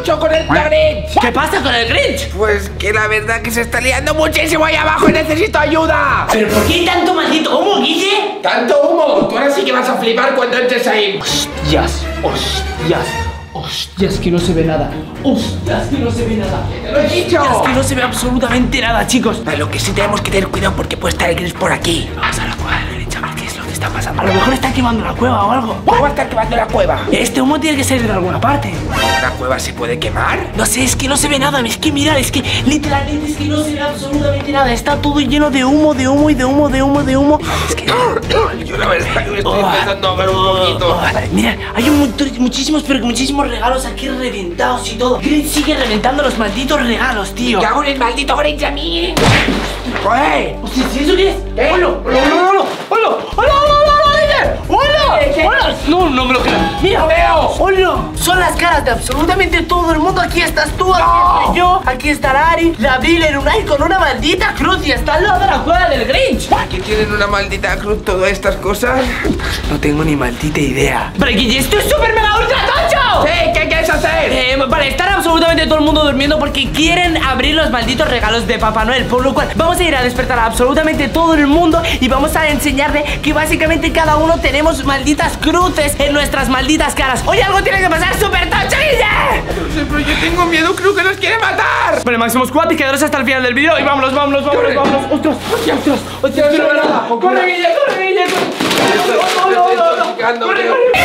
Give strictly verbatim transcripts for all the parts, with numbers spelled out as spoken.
mucho con el Grinch. ¿Qué pasa con el Grinch? Pues que la verdad que se está liando muchísimo ahí abajo y necesito ayuda. ¿Pero por qué tanto maldito humo, Guille? ¿Tanto humo? Tú ahora sí que vas a flipar cuando entres ahí. Hostias, hostias. Hostias, que no se ve nada. Hostias, que no se ve nada. ¡Te lo he dicho! Hostias, que no se ve absolutamente nada, chicos. Pero lo que sí tenemos que tener cuidado porque puede estar el Grinch por aquí. Vamos a la cueva del Grinch a ver qué es lo que está pasando. A lo mejor está quemando la cueva o algo. ¿Cómo va a estar quemando la cueva? Este humo tiene que salir de alguna parte. ¿La cueva se puede quemar? No sé, es que no se ve nada. Es que mirad, es que literalmente es que no se ve absolutamente nada. Está todo lleno de humo, de humo y de humo, de humo, de humo. Es que... Yo la verdad que me estoy Oh, empezando a ver un poquito. oh, vale, mirad, hay un montón- muchísimos, pero que muchísimos regalos aquí reventados y todo. Grinch sigue reventando los malditos regalos, tío. ¿Qué hago en el maldito Grinch a mí? ¡Joder! Hostia, ¿sí eso qué es? ¿Qué? ¡Hola! ¡Hola! ¡Hola! ¡Hola! ¡Hola! ¡Hola! ¡Hola! ¡Hola! ¿Qué? ¡Hola! No, no me lo creo. Mira, ¡No veo! ¡hola! Son las caras de absolutamente todo el mundo. Aquí estás tú, aquí ¡No! estoy yo, aquí está Ari, la Abril en Unai con una maldita cruz y está al lado de la cueva del Grinch. ¿Qué tienen una maldita cruz todas estas cosas? No tengo ni maldita idea. Pero Guille, esto es súper mega ultra tocho. Sí, ¿qué quieres hacer? Eh, para estar absolutamente todo el mundo durmiendo porque quieren abrir los malditos regalos de Papá Noel. Por lo cual vamos a ir a despertar a absolutamente todo el mundo y vamos a enseñarle que básicamente cada uno tenemos malditas cruces en nuestras malditas caras. Hoy algo tiene que pasar súper tocho, Guille. No sé, pero yo tengo miedo, creo que nos quiere matar. Vale, Máximo Squad, quedaros hasta el final del vídeo y vámonos, vámonos, vámonos, Corre. vámonos. ¡Ostras! ¡Ostras! ¡Ostras! ¡Ostras! No ¡Corre, soy nada, corre, cuidado. Guille! ¡Corre, Guille! ¡Corre! Estoy- ¡No, no, estoy no, no! intoxicando, ¡Corre, creo. corre!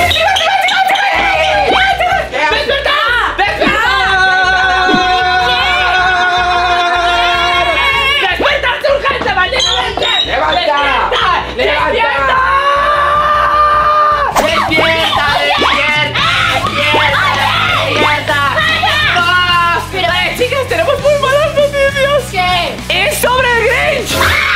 ¡Desperta! ¡Desperta! ¡Desperta, urgente, maldito mente! ¡Levanta! ¡Despierta! ¡Levanta! ¡Despierta! ¡Despierta! ¡Despierta! ¡Ah! Pero- Vale, chicas, tenemos muy malas noticias. ¿Qué? ¡Es sobre el Grinch!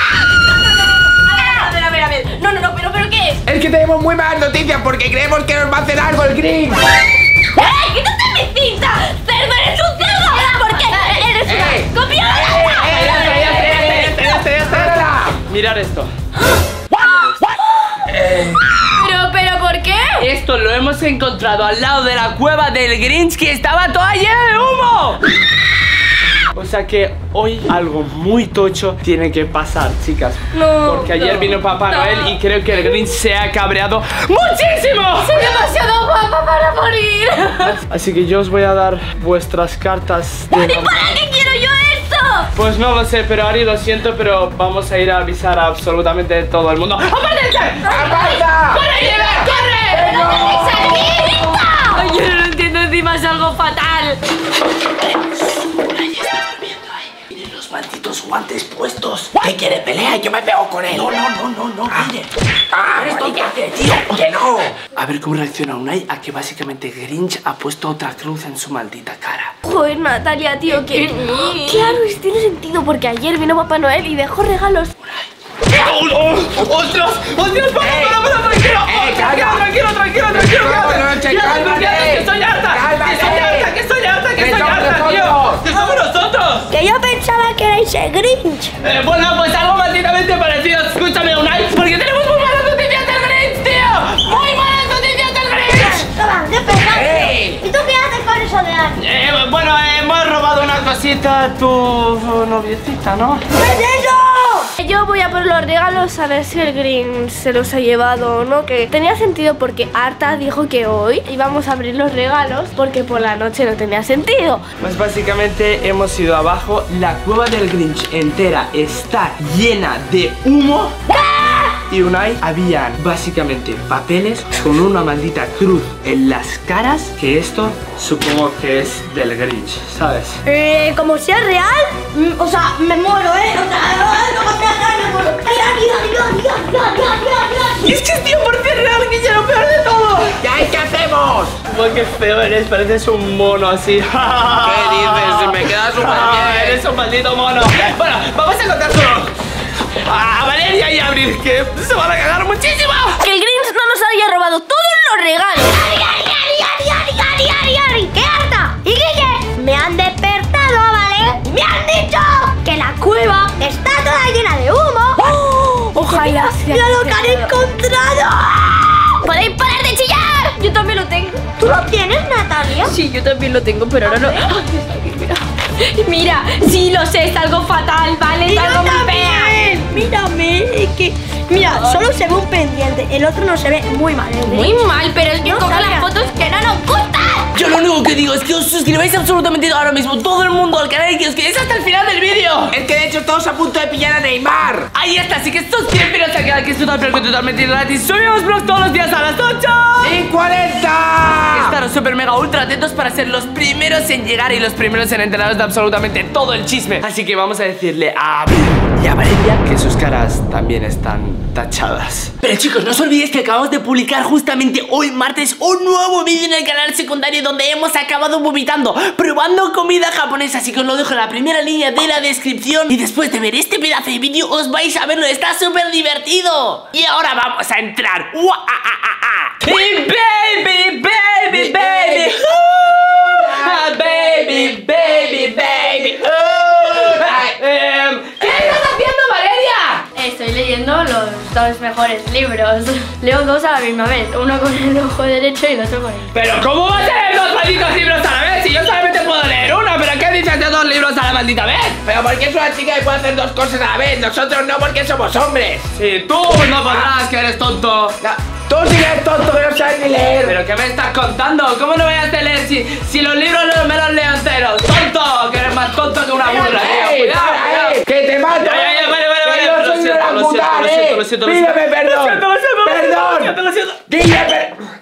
A ver, a ver, a ver. No, no, no, pero, pero ¿qué? Es que tenemos muy malas noticias porque creemos que nos va a hacer algo el Grinch. ¡Eh! ¡Quítate mi cinta! ¡Cerdo, eres un cerdo! ¿Por qué? ¡Eres ¡Eh! una copia! Ya está, ya está, ya está, ya está, ya está. ¡Espérala! Mirad esto. ¿Pero, pero por qué? Esto lo hemos encontrado al lado de la cueva del Grinch que estaba toda llena de humo. O sea que hoy algo muy tocho tiene que pasar, chicas. No, Porque ayer no, vino Papá no. Noel y creo que el Grinch se ha cabreado muchísimo. Soy demasiado guapa para morir. Así que yo os voy a dar vuestras cartas de... ¿Y para qué quiero yo esto? Pues no lo sé, pero Ari, lo siento, pero vamos a ir a avisar a absolutamente todo el mundo. ¡Apártense! ¡Aparta! ¡Corre, Guille, corre! ¡No tenéis salida! Ay, yo no lo entiendo, encima es algo fatal. Los malditos guantes puestos. ¿Qué quiere pelea? Yo me pego con él. No, no, no, no, no, Guille. Ah, Eres vale. tonto, tío. ¡Que no! A ver cómo reacciona Unai a que básicamente Grinch ha puesto otra cruz en su maldita cara. Joder, Natalia, tío, que... Claro, es- tiene sentido porque ayer vino Papá Noel y dejó regalos. ¡Ostras! ¡Ostras! ¡Para, para, para! ¡Tranquilo! Eh, ¡Tranquilo, calma. tranquilo, tranquilo, tranquilo! No, cálmate. no, che, Ya, cálmate. que estoy harta! Cálmate. ¡Que estoy harta, que estoy harta, que Que estoy somos harta, tío! nosotros. ¡Que somos nosotros! Que yo pensaba que erais el Grinch. Eh, bueno, pues algo malditamente parecido. Escúchame, Unai, porque tenemos muy malas noticias del Grinch, tío. ¡Muy malas noticias del Grinch! Toma, qué pesado. ¡Ey! ¿Y tú qué haces con eso de Ari? Eh, bueno, eh, hemos robado una cosita a tu noviecita, ¿no? ¿Qué es eso? Yo voy a por los regalos a ver si el Grinch se los ha llevado o no. Que tenía sentido porque Arta dijo que hoy íbamos a abrir los regalos porque por la noche no tenía sentido. Pues básicamente hemos ido abajo. La cueva del Grinch entera está llena de humo. Y Unai, habían básicamente papeles con una maldita cruz en las caras. Que esto supongo que es del Grinch, ¿sabes? Eh, como sea real, mm, o sea, me muero, ¿eh? O sea, como sea real, me muero. ¡Ay, ay, ay, ay, ay, ay, ay, Y es que es cien por cien real, que es lo peor de todo. ¿Ya? ¿Y qué hacemos? Uy, qué feo eres, pareces un mono así. ¿Qué dices? Me queda súper bien. Eres un maldito mono. Bueno, vamos a contárselo a Valeria y a Abril, que se van a cagar muchísimo. Que el Grinch no nos haya robado todos los regalos. ¡Ari, Ari, Ari, Ari, Ari, Ari, Ari! ¡Qué harta! ¿Y qué? Me han despertado, ¿vale? Y me han dicho que la cueva está toda llena de humo. ¡Oh! Ojalá sea. ¡Mira lo que han encontrado! ¡Podéis parar de chillar! Yo también lo tengo. ¿Tú lo tienes, Natalia? Sí, yo también lo tengo, pero ahora no. ¡Ah! Está aquí, mira. Mira, sí lo sé, es algo fatal, ¿vale? Es algo muy fea. Mírame, es que... Mira, solo se ve un pendiente, el otro no se ve muy mal. ¿eh? Muy mal, pero es que No coge sabía. las fotos que no nos gustan. Yo lo único que digo es que os suscribáis absolutamente ahora mismo todo el mundo al canal y que os quedéis hasta el final del vídeo. Es que de hecho estamos a punto de pillar a Neymar. Ahí está, así que suscribiros al canal que es total, pero que totalmente gratis. Subimos vlogs todos los días a las ocho ¡Y cuarenta! Estaros super mega ultra atentos para ser los primeros en llegar y los primeros en enteraros de absolutamente todo el chisme. Así que vamos a decirle a Abel y a Valeria que sus caras también están tachadas. Pero chicos, no os olvidéis que acabamos de publicar justamente hoy martes un nuevo vídeo en el canal secundario donde hemos acabado vomitando, probando comida japonesa. Así que os lo dejo en la primera línea de la descripción. Y después de ver este pedazo de vídeo os vais a verlo, está súper divertido. Y ahora vamos a entrar. ¡Ua, ah, ah, ah, ah! Y baby, baby, baby, ooh, baby, baby, baby, ooh, um, ¿qué estás haciendo, Valeria? Estoy leyendo los dos mejores libros. Leo dos a la misma vez, uno con el ojo derecho y el otro con el... Pero ¿cómo vas a leer dos malditos libros a la vez? Si yo solamente puedo leer uno, ¿pero qué dices de dos libros a la maldita vez? Pero porque es una chica y puede hacer dos cosas a la vez. Nosotros no, porque somos hombres. Si tú no podrás, que eres tonto. No, tú sí que eres tonto que no sabes ni leer. ¿Pero qué me estás contando? ¿Cómo no voy a hacer leer si, si los libros no me los leo enteros? ¡Tonto! Que eres más tonto que una burra, tío. ¡Ey, Cuidado, para, cuidado. eh! ¡Que te mato! Ya, ya, ya, vale, vale, Que vale. yo Lo soy siento, una lo siento, puta, lo eh. siento, lo siento, lo siento. Pídeme perdón. Lo siento, lo siento, lo siento. Perdón. Lo siento, lo siento. Dile perdón.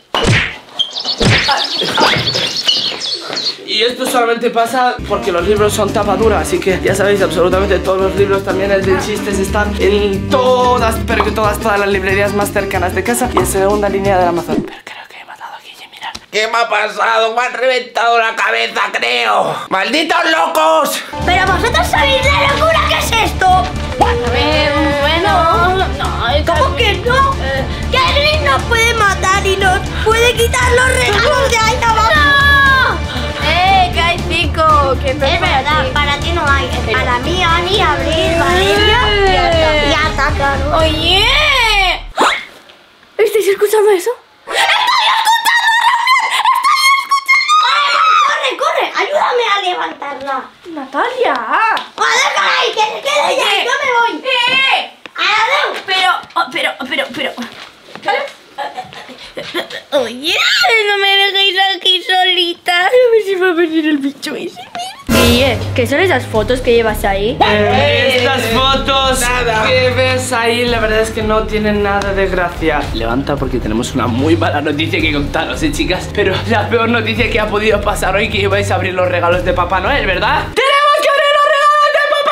Y esto solamente pasa porque los libros son tapa dura, así que ya sabéis, absolutamente todos los libros, también el de chistes, están en todas, pero que todas, todas las librerías más cercanas de casa y en segunda línea del Amazon. Pero creo que he matado a Guille, mirad. ¿Qué me ha pasado? Me han reventado la cabeza, creo. ¡Malditos locos! Pero vosotros sabéis la locura que es esto. A ver, bueno... No, es ¿Cómo que no? Que el Grinch nos puede matar y nos puede quitar los regalos de ahí abajo. ¡No! ¡Eh, que hay cinco! Que Es verdad, para ti no hay. Es para mí, Ani, Abril, Valeria y Arta. Y Arta, claro. ¡Oye! ¿Estáis escuchando eso? ¡Corre, corre! ¡Ayúdame a levantarla! ¡Natalia! ¡Ah, déjala ahí! ¡Que se quede ya! ¡Yo me voy! ¡Eh! ¡Adiós! Pero, oh, pero, pero, pero... Oye, no me dejéis aquí solita. A ver si va a venir el bicho ese. Guille, ¿qué son esas fotos que llevas ahí? Estas fotos Nada. que ves ahí, la verdad es que no tienen nada de gracia. Levanta porque tenemos una muy mala noticia que contaros, ¿eh, chicas? Pero la peor noticia que ha podido pasar hoy, que ibais a abrir los regalos de Papá Noel, ¿verdad? ¡Tenemos que abrir los regalos de Papá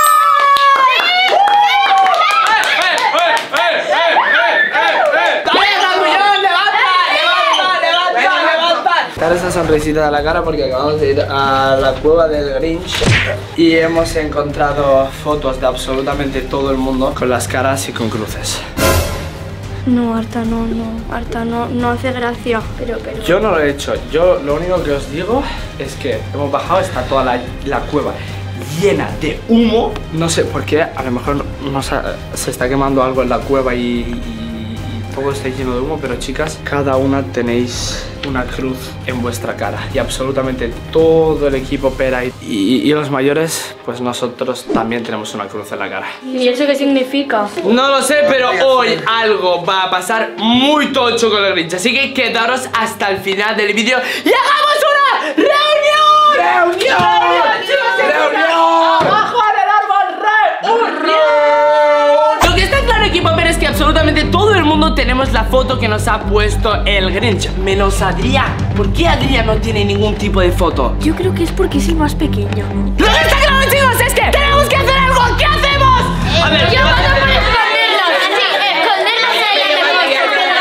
Noel! Dar esa sonrisita a la cara porque acabamos de ir a la cueva del Grinch y hemos encontrado fotos de absolutamente todo el mundo con las caras y con cruces. No, Arta, no, no. Arta, no, no hace gracia. Pero, pero... Yo no lo he hecho, yo lo único que os digo es que hemos bajado, está toda la, la cueva llena de humo. No sé por qué, a lo mejor no se, se está quemando algo en la cueva y, y, y todo está lleno de humo, pero chicas, cada una tenéis una cruz en vuestra cara y absolutamente todo el equipo Pera y, y, y los mayores, pues nosotros también tenemos una cruz en la cara. ¿Y eso qué significa? No lo sé, pero hoy algo va a pasar muy tocho con el Grinch, así que quedaros hasta el final del vídeo y hagamos una reunión. ¡Reunión! ¡Reunión! ¡Abajo del árbol! ¡Reunión! Lo que está claro, equipo, pero es que absolutamente todo el mundo tenemos la foto que nos ha puesto el Grinch, menos Adrián. ¿Por qué Adrián no tiene ningún tipo de foto? Yo creo que es porque es el más pequeño. Lo que está claro, chicos, es que tenemos que hacer algo. ¿Qué hacemos? A ver, Yo ¿qué voto hacemos? por esconderlos. Sí, esconderlos en el depósito.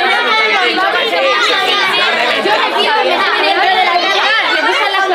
Yo me quiero que me está viniendo de la cara. Que buscan las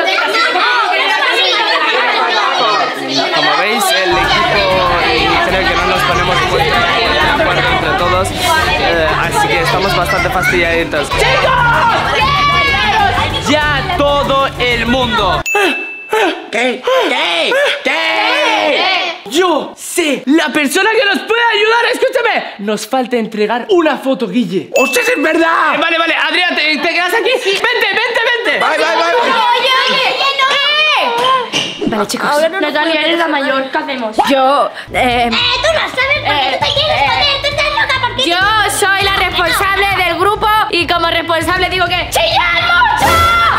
Como veis, el equipo creo que no nos ponemos muy de acuerdo entre todos, eh, así que estamos bastante fastidiaditos. ¡Chicos! Ya todo el mundo. ¿Qué? ¿Qué? ¿Qué? Yo sé la persona que nos puede ayudar. Escúchame. Nos falta entregar una foto, Guille. ¡Ostras, es verdad! Eh, vale, vale, Adrián, ¿te, te quedas aquí? Vente, vente, vente. ¡Bye, bye, bye! Oye, oye, vale, chicos. Ahora no nos Natalia, podemos eres la hacer mayor. nada. ¿Qué hacemos? Yo, eh... Eh, tú no sabes por qué Eh, tú te quieres eh, poner. Tú estás loca porque... Yo soy la responsable del grupo y como responsable digo que ¡chillan mucho!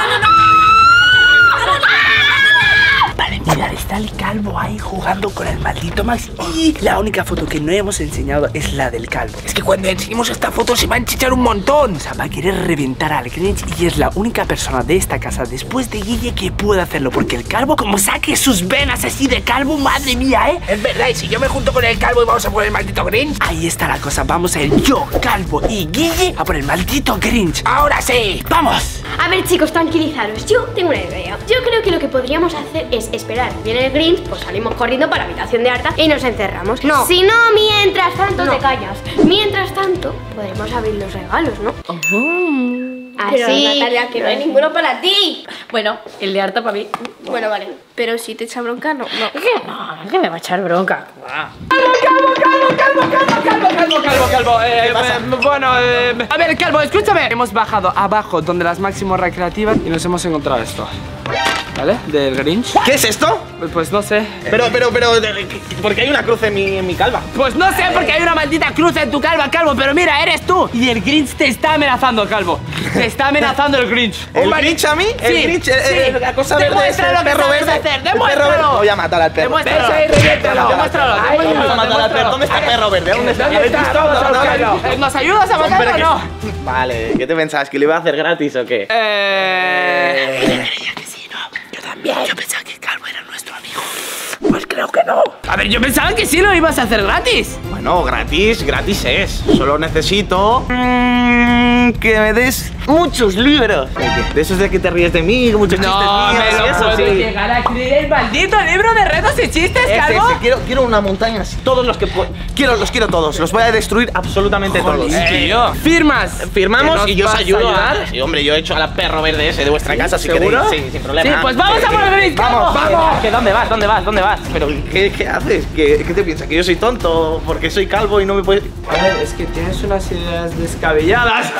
Vale, mirad, está el calvo ahí jugando con el maldito Max. Y la única foto que no hemos enseñado es la del calvo. Es que cuando enseñemos esta foto se va a enchichar un montón. O sea, va a querer reventar al Grinch y es la única persona de esta casa después de Guille que puede hacerlo. Porque el calvo, como saque sus venas así de calvo, madre mía, ¿eh? Es verdad, y si yo me junto con el calvo y vamos a poner el maldito Grinch. Ahí está la cosa, vamos a ir yo, calvo y Guille a por el maldito Grinch. ¡Ahora sí! ¡Vamos! A ver, chicos, tranquilizaros. Yo tengo una idea. Yo creo que lo que podríamos hacer es esperar. Viene el Grinch, pues salimos corriendo para la habitación de Arta y nos encerramos. No. Si no, mientras tanto te callas. Mientras tanto, podremos abrir los regalos, ¿no? Pero, Así. Natalia, que no hay ninguno para ti. Bueno, el de harta para mí. Bueno, vale. Pero si te echa bronca, no. no. No, que me va a echar bronca. Calvo, calvo, calvo, calvo. Eh, eh, bueno, eh, a ver, calvo, escúchame. Hemos bajado abajo donde las máximos recreativas y nos hemos encontrado esto. ¿Vale? Del Grinch. ¿Qué es esto? Pues no sé. Pero, pero, pero, ¿por qué hay una cruz en mi, en mi calva? Pues no sé, porque hay una maldita cruz en tu calva, calvo. Pero mira, eres tú. Y el Grinch te está amenazando, calvo. Te está amenazando el Grinch. ¿El Grinch a mí? ¿El Sí, Grinch? el- sí. el- la cosa verde es Demuéstralo el lo que perro sabes verde. hacer, El perro demuéstralo. verde. Voy a matar al perro. Demuéstralo. Ves ahí, reviéntalo. Demuéstralo, Ay, demuéstralo, Vamos a matar al perro. ¿Dónde está el perro verde? ¿Dónde está? ¿Dónde ¿Habéis está? visto? Vamos a No, no, buscarlo. no. Eh, ¿Nos ayudas a Hombre, matarlo o que- no? Vale, ¿qué te pensabas? ¿Que le iba a hacer gratis o qué? Eh... Yo pensaba que el calvo era nuestro amigo. Pues creo que no. A ver, yo pensaba que sí lo ibas a hacer gratis. Bueno, gratis, gratis es. Solo necesito mm, que me des muchos libros. De esos de que te ríes de mí, muchos No chistes míos. me lo y eso, puedo sí. llegar a creer. El maldito libro de retos y chistes, Ese, calvo. ese. Quiero, quiero una montaña así. Todos los que puedo. Quiero, los quiero todos. Los voy a destruir absolutamente todos. Eh, Firmas. Firmamos ¿Que y yo os nos vas ayudo a a. ayudar? Sí, hombre, yo he hecho al perro verde ese de vuestra casa, si ¿Seguro? queréis. Sí, sin problema. Sí, pues vamos a por el Grinch, Vamos, calvo. vamos. ¿Que ¿Dónde vas? ¿Dónde vas? ¿Dónde vas? Pero, ¿qué, qué haces? ¿Qué, ¿Qué te piensas? ¿Que yo soy tonto porque soy calvo y no me puedes.? A ver, es que tienes unas ideas descabelladas.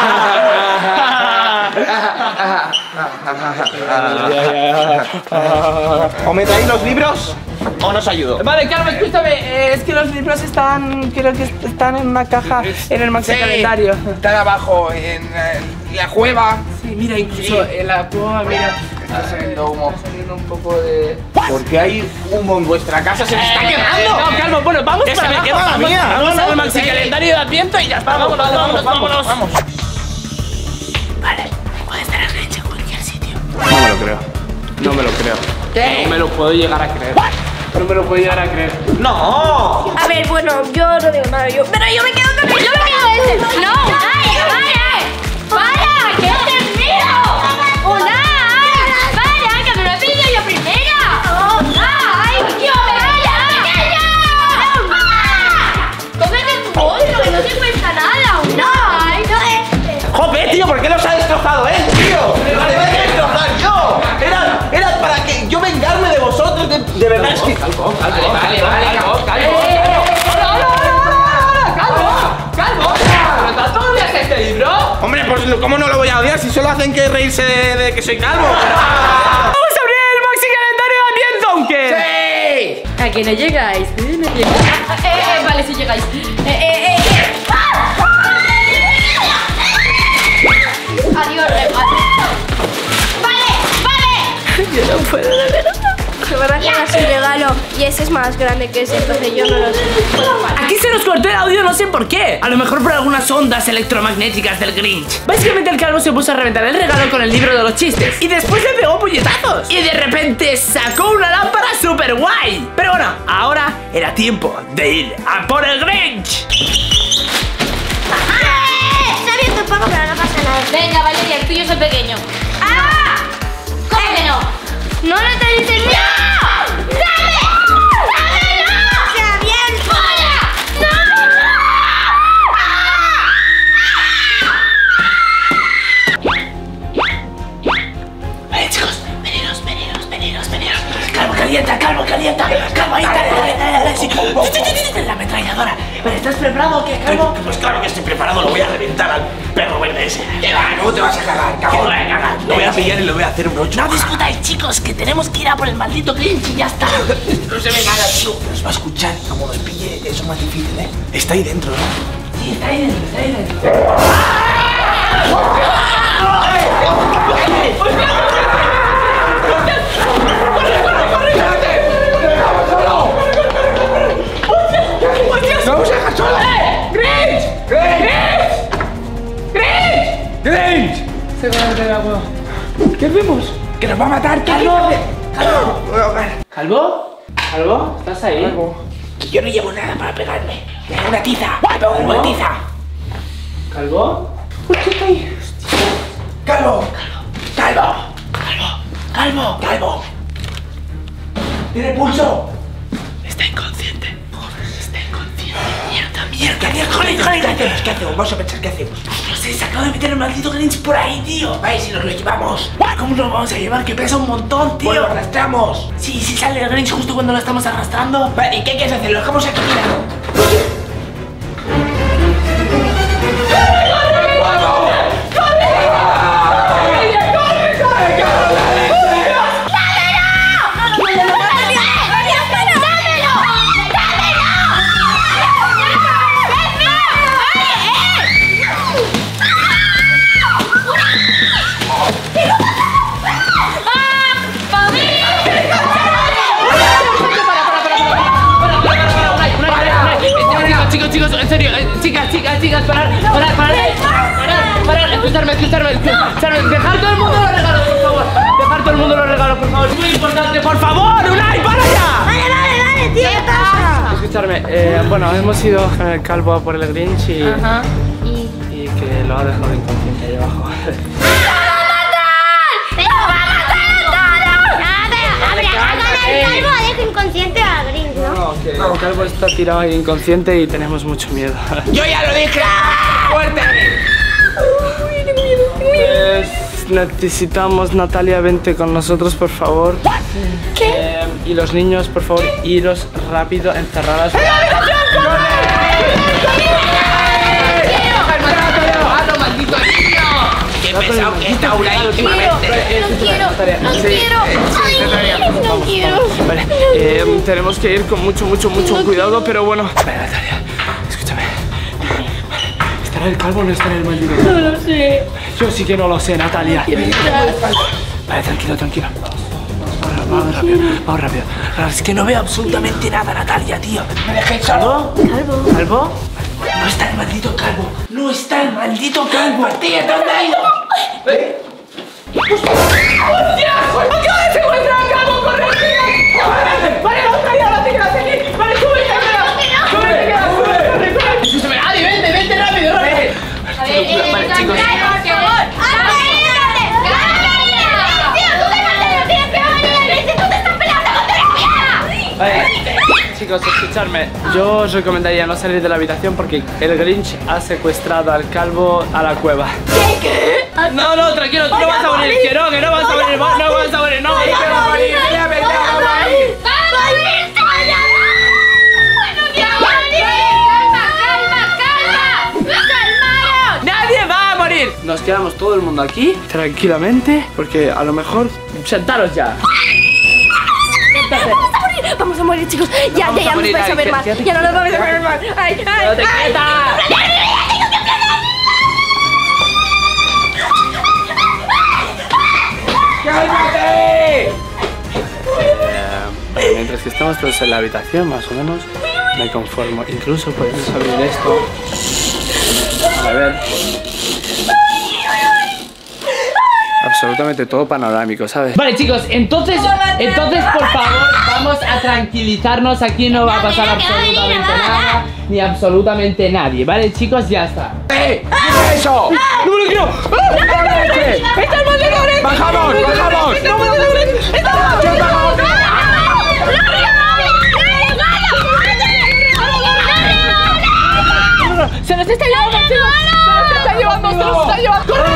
O me traéis los libros o no os ayudo. Vale, calvo, escúchame. eh, es que los libros están. Creo que están en una caja en el maxi calendario. Están abajo en eh, la cueva. Sí, mira, incluso en la cueva, mira. Está saliendo humo. Está saliendo un poco de. Porque hay humo en vuestra casa, se os está Eh, quemando. No, calvo, bueno, vamos Que para se me abajo. quema la Vamos, mía. vamos No, al no, maxi sí. calendario de Adviento y ya está. Vamos, Vámonos, vamos, vámonos, vamos, vámonos. vamos. Vale, puede estar el Grinch en cualquier sitio. No me lo creo. No me lo creo. ¿Qué? No me lo puedo llegar a creer. No me lo puedo llegar a creer. ¡No! A ver, bueno, yo no digo nada. Yo... Pero yo me quedo con el... ¡Yo me quedo ese! ¡No! ¡Vaya, vaya! ¡Vaya! ¡Que este es mío! ¡Unai! ¡Vaya! ¡Que me lo he pedido yo primero! ¡Unai! ¡Yo, vaya! ¡Cómete tu bollo, que no te cuesta nada! ¡Unai! ¡Jope, tío! ¿Por qué los ha destrozado, eh, tío? ¡Los voy a destrozar yo! Era, era para que yo vengarme de vosotros, de, de verdad. Es que... Vale, vale, vale, calvo, calvo. ¡Calvo! ¿Pero tanto odias este libro? Hombre, pues ¿cómo no lo voy a odiar si solo hacen que reírse de, de que soy calvo? ¡Vamos a abrir el maxi calendario de Adviento, aunque! ¡Sí! ¿A que no llegáis? Eh, no llegáis. Eh, eh, vale, si llegáis. Eh, eh, eh, eh. Adiós, regalo. ¡Vale! ¡Vale! Yo no puedo, de verdad. Se van a quedar sin regalo. Y ese es más grande que ese, entonces yo no lo sé. Aquí se nos cortó el audio, no sé por qué. A lo mejor por algunas ondas electromagnéticas del Grinch. Básicamente el calvo se puso a reventar el regalo con el libro de los chistes y después le pegó puñetazos. Y de repente sacó una lámpara super guay. Pero bueno, ahora era tiempo de ir a por el Grinch. Se ha abierto un poco, pero no pasa nada. Venga, Valeria, el tuyo es el pequeño. ¡Ah! ¿Cómo que no? ¡No lo te dicen! ¡No! ¡Dame! ¡Dámelo! ¡Se habían fuera! ¡Dámelo! Vale, chicos, veniros, veniros, veniros, veniros. Calvo, que Calienta, Calvo, calienta. Calvo, ahí, dale, dale, dale, dale, sí. La ametralladora. Vale, ¿estás preparado o qué, Calvo? Pues claro que estoy preparado, lo voy a reventar al perro verde ese. ¿Qué va? ¿Cómo te vas a cagar, ¿Qué cabrón? voy a cagar? Lo voy a pillar y lo voy a hacer un broche. No discutáis, chicos, que tenemos que ir a por el maldito Grinch y ya está. No se ve nada, tío. Nos va a escuchar, como nos pille, eso es más difícil, ¿eh? Está ahí dentro, ¿no? Sí, está ahí dentro, está ahí dentro. ¡No vamos a dejar solo! ¡Grinch! ¡Grinch! ¡Grinch! ¡Grinch! Se va a meter agua. ¿Qué hacemos? ¡Que nos va a matar! ¿Qué ¡Calvo! ¡Calvo! Voy a ahogar. ¿Calvo? ¿Calvo? ¿Estás ahí? Que yo no llevo nada para pegarme. Me da una tiza. Me pego una tiza. ¿Calvo? ¿Por qué está ahí? ¡Calvo! ¡Calvo! ¡Calvo! ¡Calvo! ¡Calvo! ¡Tiene pulso! Está inconsciente. Está inconsciente. Mierda, ¿Qué mierda. hacemos? Joder, ¿Qué joder, hacemos? ¿Qué hacemos? Vamos a pensar qué hacemos. No sé, se acaba de meter el maldito Grinch por ahí, tío. Vale, si nos lo llevamos. ¿Cómo nos vamos a llevar? Que pesa un montón, tío. Pues lo arrastramos. Sí, sí sale el Grinch justo cuando lo estamos arrastrando. Vale, ¿y qué quieres hacer? Lo dejamos aquí, mira. Chicos, chicos, en serio, eh, chicas, chicas, chicas, parar, parar, parar, parar, parar, escucharme, escucharme, escucharme, dejar todo el mundo los regalos, por favor, dejar todo el mundo los regalos, por favor, es muy importante, por favor, Unai, para ya. Vale, vale, vale, tío, ¿qué pasa? Escucharme, eh, bueno, hemos ido con el Calvo a por el Grinch y, Ajá. Y... y que lo ha dejado inconsciente ahí abajo. ¡Pero va a matar a todos! No, pero habrá que el calvo deja inconsciente a Grinch, ¿no? No, que el Calvo está tirado ahí inconsciente y tenemos mucho miedo. ¡Yo ya lo dije! ¡Fuerte! Pues necesitamos, Natalia, vente con nosotros, por favor. ¿Qué? Eh, y los niños, por favor, iros rápido, encerradas. ¡Qué pesado que está Unai últimamente! No quiero, no Sí. quiero. Ay, no quiero. Vale, eh, tenemos que ir con mucho, mucho, mucho cuidado, pero bueno. Vale, Natalia, escúchame. ¿Estará el Calvo o no estará el maldito? No lo sé. Yo sí que no lo sé, Natalia. Vale, tranquilo, tranquilo. Vamos, vamos rápido, vamos rápido. Es que no veo absolutamente nada, Natalia, tío. ¿Me dejéis solo? ¿Calvo? ¿Calvo? No está el maldito Calvo. No está el maldito Calvo. ¡Tío, ¿dónde ha ido? ¿Eh? ¡Hostia! ¡Acaba de secuestrar al Calvo! ¡Corre! ¡Vale! ¡Vale, no traía la tecla aquí! ¡Vale, sube, Calvo! ¡Sube, tecla! ¡Sube! ¡Corre, corre! Escúchame, Adi, vente, vente rápido, rápido. A ver, eh, Vale, chicos. tranquila, por favor. Vale, chicos, escuchadme. Yo os recomendaría no salir de la habitación porque el Grinch ha secuestrado al Calvo a la cueva. ¿Qué? ¿Qué? No, no, tranquilo, tú no vas a morir. Que no, que no vas a morir. No vas a morir, no vas a morir. ¡Ya me dejo morir! ¡Nadie va a morir! Nos quedamos todo el mundo aquí, tranquilamente, porque a lo mejor... Sentaros ya. Vamos a morir, vamos a morir, chicos. Ya, vamos ya, a ya nos morir, vais a ay, ver mal. quédate Ya no nos quieta, vamos a ver mal. Ay, ay, ¡Quédate ay. quieta! ¡Cálmate! Eh, mientras que estamos todos en la habitación, más o menos, me conformo. Incluso podemos abrir esto. A ver. Absolutamente todo panorámico, ¿sabes? Vale, chicos, entonces, entonces, por favor, vamos a tranquilizarnos. Aquí no va a pasar absolutamente nada, ni absolutamente nadie, ¿vale, chicos? Ya está. ¡Eh! ¿Qué es eso? ¡No me lo quiero! ¡Está el maldito Grinch! ¡Bajamos! ¡Bajamos! ¡Está el maldito Grinch! ¡Está el maldito Grinch! Se nos está llevando, chicos. Se nos está llevando, se nos está llevando. ¡Corre!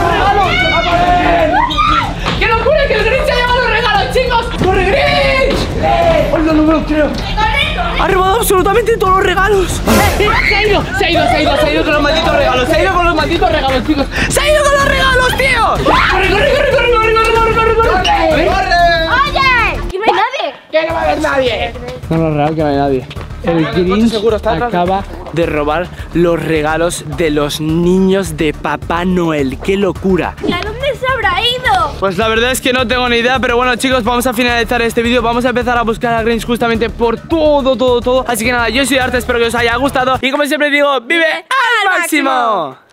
¡Qué locura que el Grinch se ha llevado los regalos, chicos! ¡Corre, Grinch! lo creo. Ha robado absolutamente todos los regalos. Eh, eh, se ha ido, se ha ido, se ha ido, se ha ido con los malditos regalos. Se ha ido con los malditos regalos, chicos. Se ha ido con los regalos, tío. Corre, corre, corre, corre, corre, corre, corre, corre, corre. ¡Oye! ¡Que no hay nadie! Que no va a haber nadie. No, no, real que no hay nadie. El Grinch acaba de robar los regalos de los niños de Papá Noel. ¡Qué locura! ¿Y a dónde se habrá ido? Pues la verdad es que no tengo ni idea, pero bueno, chicos, vamos a finalizar este vídeo. Vamos a empezar a buscar a Grinch justamente por todo, todo, todo. Así que nada, yo soy Arte, espero que os haya gustado. Y como siempre digo, ¡vive al máximo!